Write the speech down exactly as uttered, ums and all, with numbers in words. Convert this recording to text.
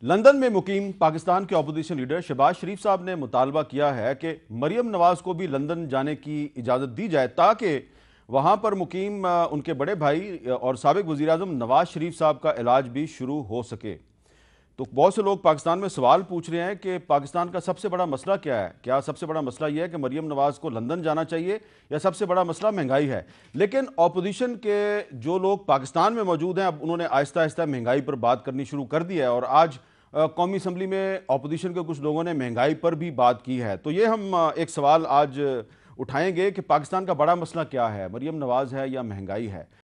London में मुकीम पाकिस्तान के opposition leader Shahbaz शरीफ साहब ने मुतालबा किया है कि मरियम नवाज को भी लंदन जाने की इजाज़त दी जाए ताकि वहाँ पर मुकीम उनके बड़े भाई और साबिक वज़ीर आज़म नवाज शरीफ साहब का इलाज भी शुरू हो सके। तो बहुत से लोग पाकिस्तान में सवाल पूछ रहे हैं कि पाकिस्तान का सबसे बड़ा मसला क्या है। क्या सबसे बड़ा मसला यह है कि मरियम नवाज को लंदन जाना चाहिए या सबसे बड़ा मसला महंगाई है। लेकिन अपोजिशन के जो लोग पाकिस्तान में मौजूद हैं अब उन्होंने आहिस्ता आहिस्ता महंगाई पर बात करनी शुरू कर दी है और आज कौमी असम्बली में अपोजिशन के कुछ लोगों ने महंगाई पर भी बात की है। तो ये हम एक सवाल आज उठाएंगे कि पाकिस्तान का बड़ा मसला क्या है, मरियम नवाज है या महंगाई है।